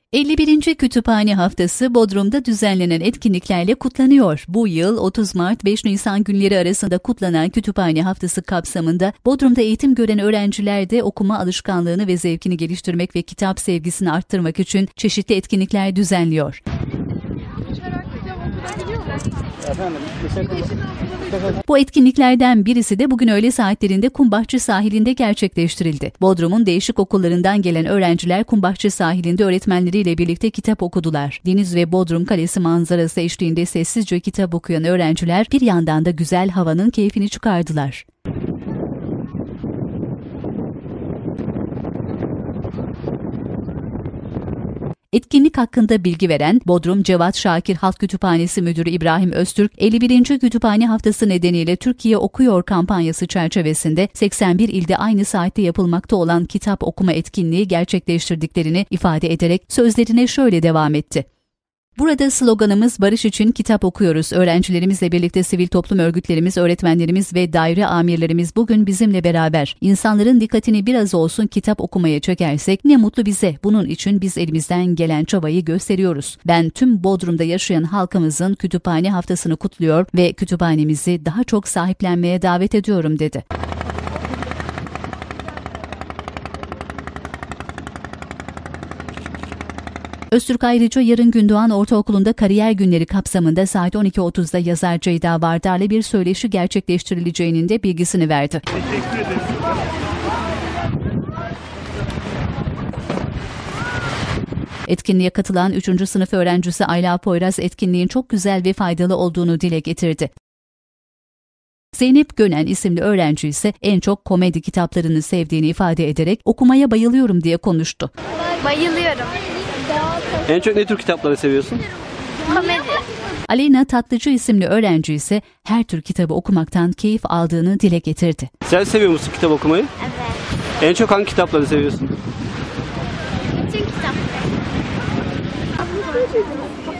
51. Kütüphane Haftası Bodrum'da düzenlenen etkinliklerle kutlanıyor. Bu yıl 30 Mart-5 Nisan günleri arasında kutlanan Kütüphane Haftası kapsamında Bodrum'da eğitim gören öğrenciler de okuma alışkanlığını ve zevkini geliştirmek ve kitap sevgisini arttırmak için çeşitli etkinlikler düzenliyor. Bu etkinliklerden birisi de bugün öğle saatlerinde Kumbahçe sahilinde gerçekleştirildi. Bodrum'un değişik okullarından gelen öğrenciler Kumbahçe sahilinde öğretmenleriyle birlikte kitap okudular. Deniz ve Bodrum Kalesi manzarası eşliğinde sessizce kitap okuyan öğrenciler bir yandan da güzel havanın keyfini çıkardılar. Etkinlik hakkında bilgi veren Bodrum Cevat Şakir Halk Kütüphanesi Müdürü İbrahim Öztürk, 51. Kütüphane Haftası nedeniyle Türkiye Okuyor kampanyası çerçevesinde 81 ilde aynı saatte yapılmakta olan kitap okuma etkinliği gerçekleştirdiklerini ifade ederek sözlerine şöyle devam etti. Burada sloganımız barış için kitap okuyoruz. Öğrencilerimizle birlikte sivil toplum örgütlerimiz, öğretmenlerimiz ve daire amirlerimiz bugün bizimle beraber. İnsanların dikkatini biraz olsun kitap okumaya çekersek ne mutlu bize. Bunun için biz elimizden gelen çabayı gösteriyoruz. Ben tüm Bodrum'da yaşayan halkımızın kütüphane haftasını kutluyor ve kütüphanemizi daha çok sahiplenmeye davet ediyorum dedi. Öztürk ayrıca yarın Gündoğan Ortaokulu'nda kariyer günleri kapsamında saat 12.30'da yazar Ceyda Vardar'la bir söyleşi gerçekleştirileceğinin de bilgisini verdi. Teşekkür ederim. Etkinliğe katılan 3. sınıf öğrencisi Ayla Poyraz etkinliğin çok güzel ve faydalı olduğunu dile getirdi. Zeynep Gönen isimli öğrenci ise en çok komedi kitaplarını sevdiğini ifade ederek okumaya bayılıyorum diye konuştu. Bayılıyorum. En çok ne tür kitapları seviyorsun? Komedi. Aleyna Tatlıcı isimli öğrenci ise her tür kitabı okumaktan keyif aldığını dile getirdi. Sen seviyor musun kitap okumayı? Evet. En çok hangi kitapları seviyorsun? Bütün kitapları.